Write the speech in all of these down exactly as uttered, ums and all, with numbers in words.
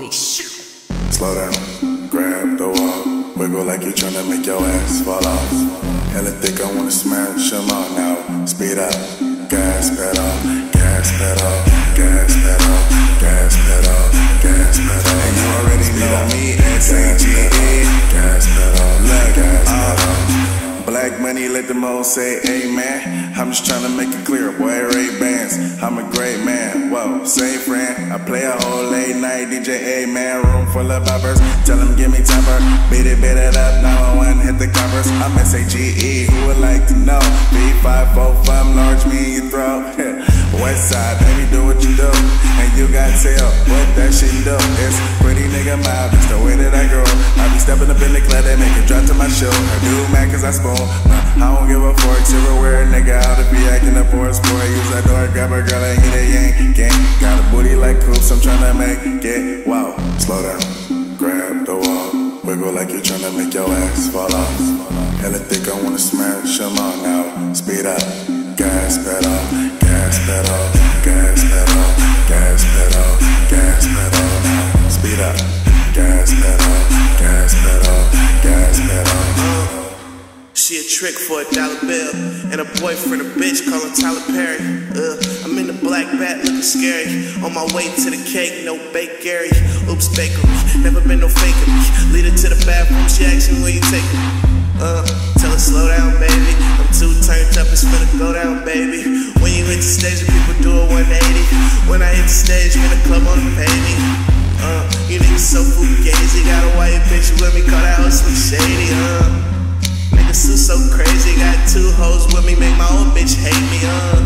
Holy shit. Slow down, grab the wall, wiggle like you're tryna make your ass fall off. Hella thick, I wanna smash them all now. Speed up, gas pedal, gas pedal, gas pedal, gas pedal, gas pedal. And you already know me, S A G E. Gas pedal, look, gas pedal. Black money, let them all say amen. I'm just tryna make it clear, boy, Ray-Bans. I'm a great man, whoa, same friend. I play a whole late night D J, amen. Room full of boppers, tell them give me temper. Beat it, beat it up, nine one one, hit the covers. I'm S A G E, who would like to know? B five four five, large me in your throat. West side, baby, do what you do. And you got tail, what that shit do? It's pretty nigga mild, just the way that I grow. I be stepping up in the club, they make it drop to my show. I do mad cause I spoon. I don't give a fork, silverware, nigga out to be acting up for a sport. Use that door, grab a girl and hit a yank, gang. Got a booty like coops, I'm tryna make it, wow. Slow down, grab the wall, wiggle like you're tryna make your ass fall off. Hella thick, I wanna smash them all now. Speed up, gas pedal, gas pedal, gas pedal, gas pedal, gas pedal. Speed up, gas pedal, gas pedal, gas pedal. She a trick for a dollar bill, and a boyfriend a bitch call her Tyler Perry. Uh, I'm in the black bat looking scary. On my way to the cake, no bake Gary. Oops, bakery, never been no faking me. Lead her to the bathroom, she asks me where you take me. Uh, tell her slow down, baby. I'm too turned up, it's finna go down, baby. When you hit the stage, the people do a one eighty. When I hit the stage, in the club on the paving. Uh, you niggas so fugazi, got a white bitch with me, call that hoe Slim Shady. Uh. This is so crazy, got two hoes with me, make my old bitch hate me,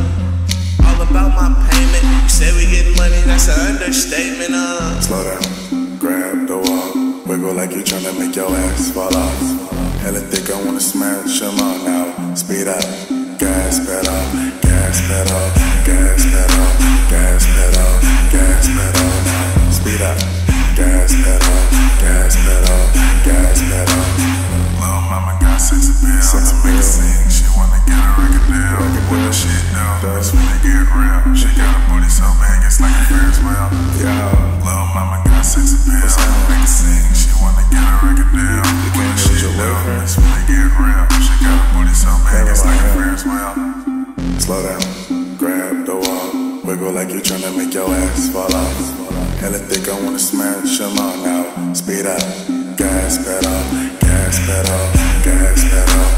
uh all about my payment, you say we getting money, that's an understatement, uh Slow down, grab the wall, wiggle like you're tryna make your ass fall off. Hella thick, I wanna smash them all now. Speed up, gas pedal, gas pedal, gas pedal, gas pedal, gas pedal. Speed up, gas pedal, gas pedal, gas pedal. Lil' mama got sex appeal, to make her sing. She wanna get a record deal. What the shit do? That's when they get real. She got a booty so big, it's like a Ferris wheel. Yo, lil' mama got sex appeal, to make her sing. She wanna get a record deal. What the shit do? That's when they get real. She got a booty so big, it's like a Ferris wheel. Slow down, grab the wall, wiggle like you're tryna make your ass fall off. Hella thick, I wanna smash them all now. Speed up, gas pedal, gas pedal, gas pedal.